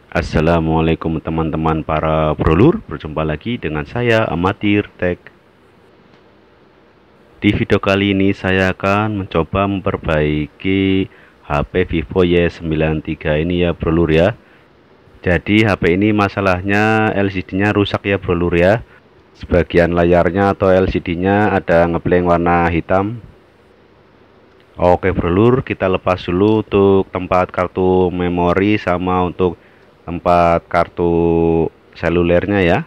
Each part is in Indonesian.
Assalamualaikum teman-teman para brolur, berjumpa lagi dengan saya Amatir Tech. Di video kali ini saya akan mencoba memperbaiki HP Vivo Y93 ini ya brolur ya. Jadi HP ini masalahnya LCD-nya rusak ya brolur ya. Sebagian layarnya atau LCD-nya ada ngeblank warna hitam. Oke brolur, kita lepas dulu untuk tempat kartu memori sama untuk tempat kartu selulernya ya.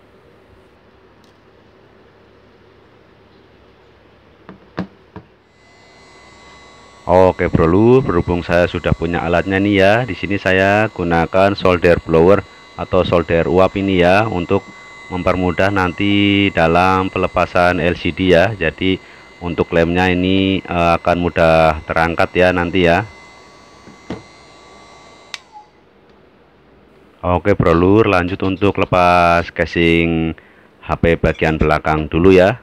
Oke brolur, berhubung saya sudah punya alatnya nih ya. Di sini saya gunakan solder blower atau solder uap ini ya untuk mempermudah nanti dalam pelepasan LCD ya. Jadi untuk lemnya ini akan mudah terangkat ya nanti ya. Oke brolur, lanjut untuk lepas casing HP bagian belakang dulu ya.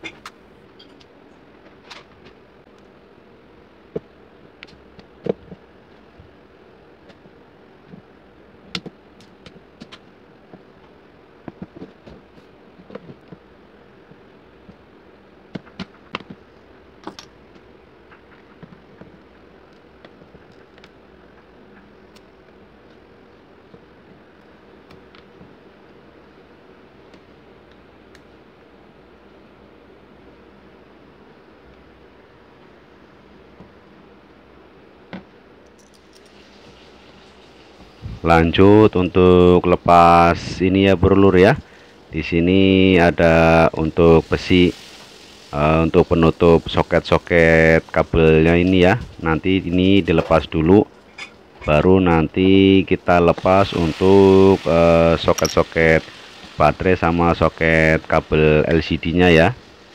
Lanjut untuk lepas ini ya brolur ya. Di sini ada untuk besi untuk penutup soket-soket kabelnya ini ya. Nanti ini dilepas dulu, baru nanti kita lepas untuk soket-soket baterai sama soket kabel LCD-nya ya.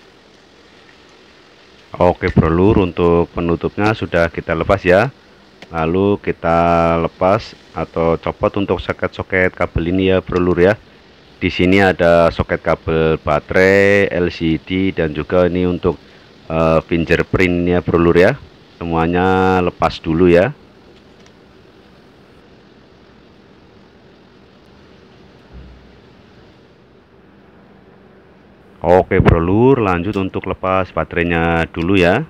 Oke brolur, untuk penutupnya sudah kita lepas ya. Lalu kita lepas atau copot untuk soket-soket kabel ini ya brolur ya. Di sini ada soket kabel baterai, LCD, dan juga ini untuk fingerprint ya brolur ya. Semuanya lepas dulu ya. Oke brolur, lanjut untuk lepas baterainya dulu ya.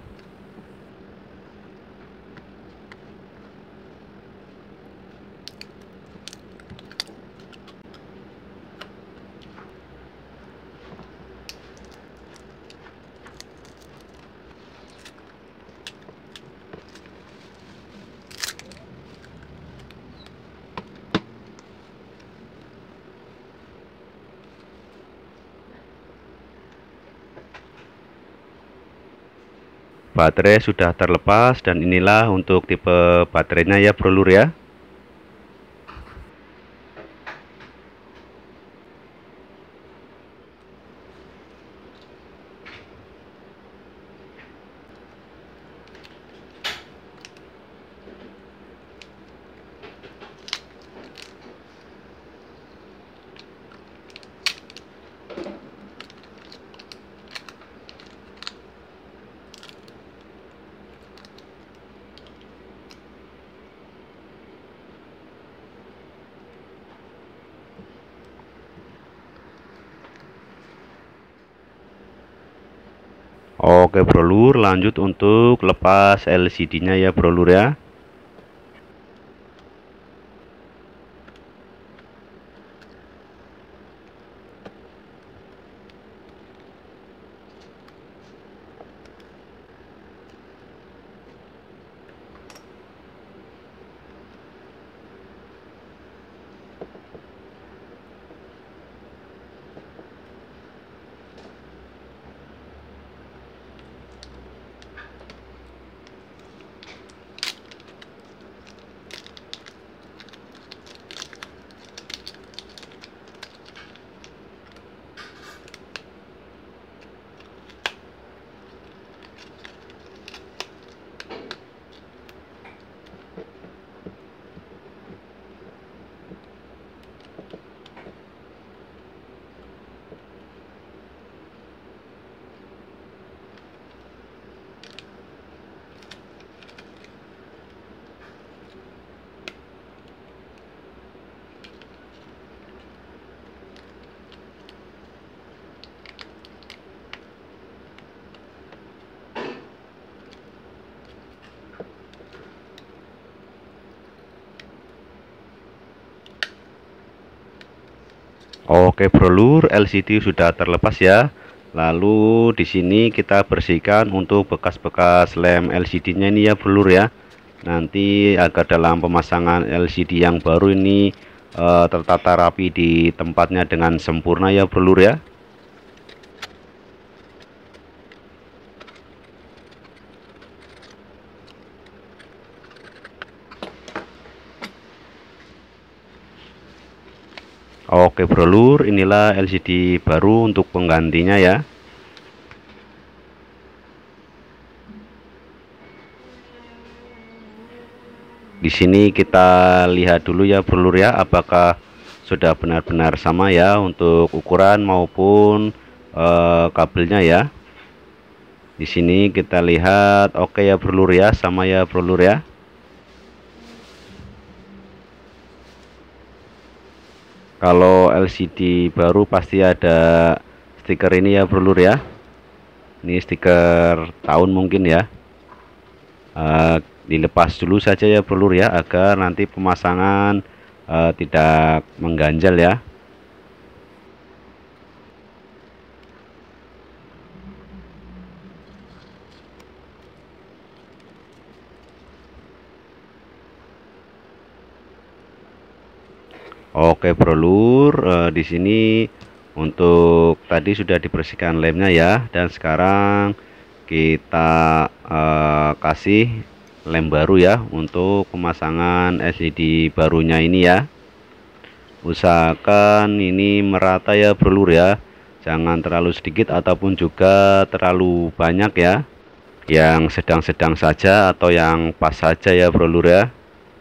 Baterai sudah terlepas dan inilah untuk tipe baterainya ya brolur ya. Oke brolur, lanjut untuk lepas LCD-nya ya brolur ya. Oke bro lur, LCD sudah terlepas ya. Lalu di sini kita bersihkan untuk bekas-bekas lem LCD-nya ini ya bro lur ya. Nanti agar dalam pemasangan LCD yang baru ini tertata rapi di tempatnya dengan sempurna ya bro lur ya. Oke bro lur, inilah LCD baru untuk penggantinya ya. Di sini kita lihat dulu ya bro lur ya, apakah sudah benar-benar sama ya untuk ukuran maupun kabelnya ya. Di sini kita lihat oke ya bro lur ya, sama ya bro lur ya. Kalau LCD baru pasti ada stiker ini ya bro lur ya. Ini stiker tahun mungkin ya. Dilepas dulu saja ya bro lur ya, agar nanti pemasangan tidak mengganjal ya. Oke bro lur, di sini untuk tadi sudah dibersihkan lemnya ya, dan sekarang kita kasih lem baru ya untuk pemasangan LCD barunya ini ya. Usahakan ini merata ya bro lur ya, jangan terlalu sedikit ataupun juga terlalu banyak ya, yang sedang-sedang saja atau yang pas saja ya bro lur ya.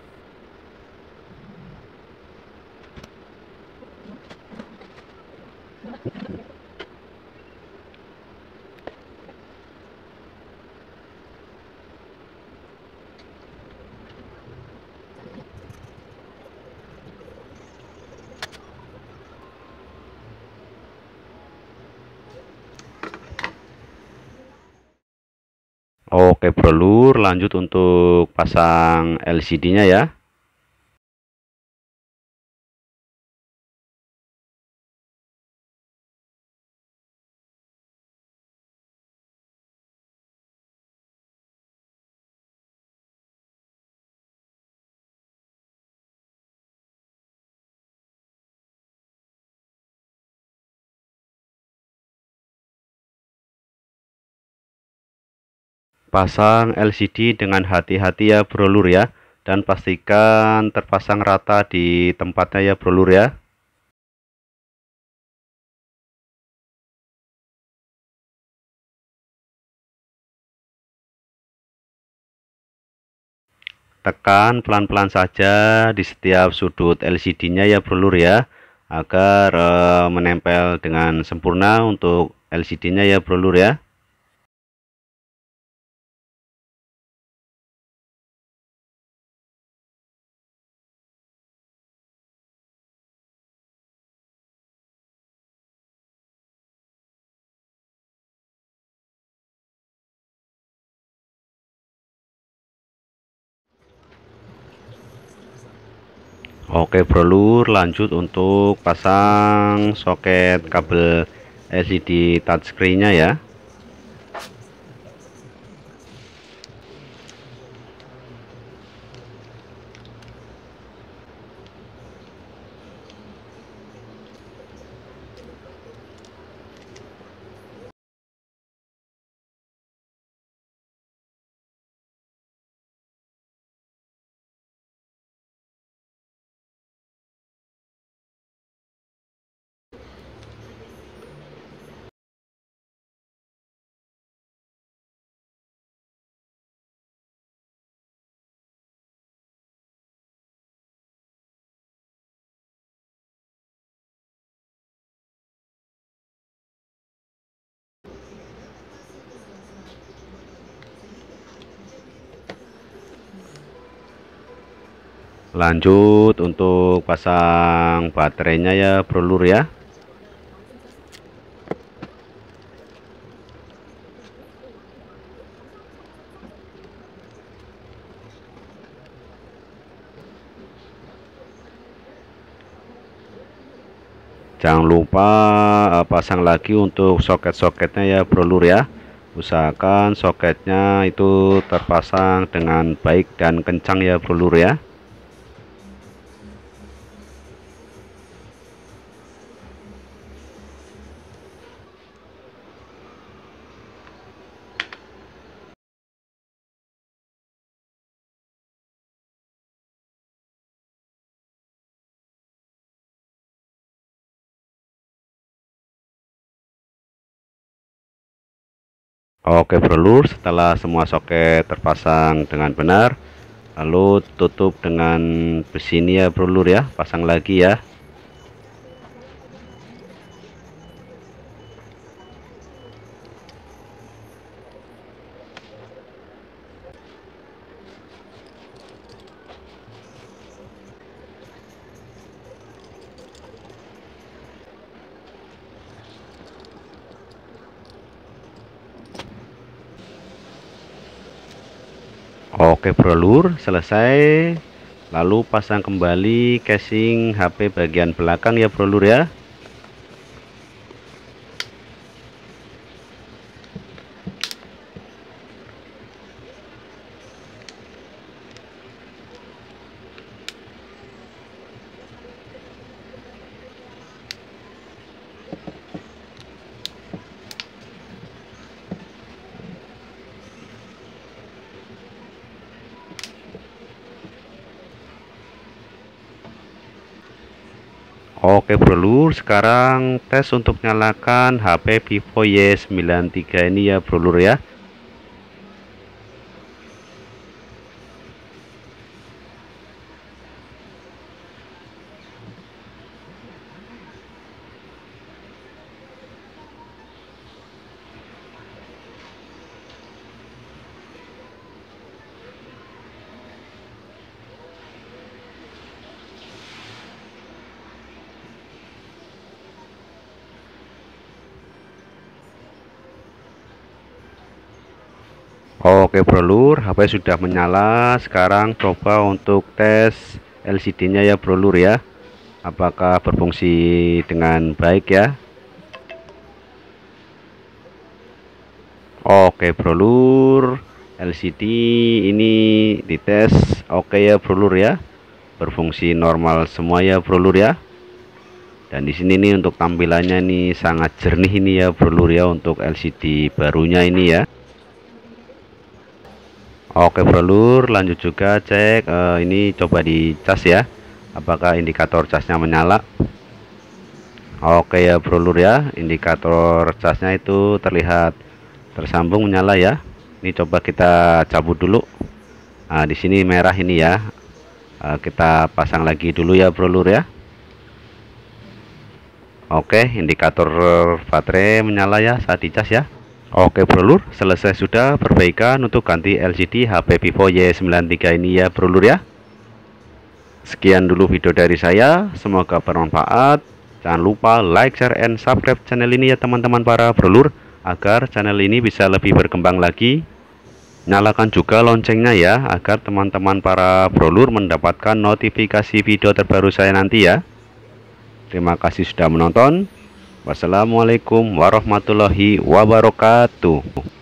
Oke bro lur, lanjut untuk pasang LCD-nya ya. Pasang LCD dengan hati-hati ya bro lur ya, dan pastikan terpasang rata di tempatnya ya bro lur ya. Tekan pelan-pelan saja di setiap sudut LCD-nya ya bro lur ya, agar menempel dengan sempurna untuk LCD-nya ya bro lur ya. Oke bro lur, lanjut untuk pasang soket kabel LCD touchscreen-nya ya. Lanjut untuk pasang baterainya ya bro lur ya. Jangan lupa pasang lagi untuk soket-soketnya ya bro lur ya. Usahakan soketnya itu terpasang dengan baik dan kencang ya bro lur ya. Oke bro lur, setelah semua soket terpasang dengan benar, lalu tutup dengan besi ini ya bro lur ya, pasang lagi ya. Oke bro lur, selesai. Lalu pasang kembali casing HP bagian belakang ya bro lur ya. Oke bro lur, sekarang tes untuk nyalakan HP Vivo Y93 ini ya bro lur ya. Oke bro lur, HP sudah menyala. Sekarang coba untuk tes LCD nya ya bro lur ya, apakah berfungsi dengan baik ya. Oke bro lur, LCD ini dites oke ya bro lur ya, berfungsi normal semua ya bro lur ya. Dan di sini nih untuk tampilannya nih sangat jernih ini ya bro lur ya, untuk LCD barunya ini ya. Oke bro lur, lanjut juga cek ini coba dicas ya, apakah indikator casnya menyala. Oke ya bro lur ya, indikator casnya itu terlihat tersambung menyala ya. Ini coba kita cabut dulu. Nah, di sini merah ini ya. Kita pasang lagi dulu ya bro lur ya. Oke, indikator baterai menyala ya saat dicas ya. Oke bro lur, selesai sudah perbaikan untuk ganti LCD HP Vivo Y93 ini ya bro lur ya. Sekian dulu video dari saya, semoga bermanfaat. Jangan lupa like, share, and subscribe channel ini ya teman-teman para bro lur, agar channel ini bisa lebih berkembang lagi. Nyalakan juga loncengnya ya, agar teman-teman para bro lur mendapatkan notifikasi video terbaru saya nanti ya. Terima kasih sudah menonton. Wassalamualaikum warahmatullahi wabarakatuh.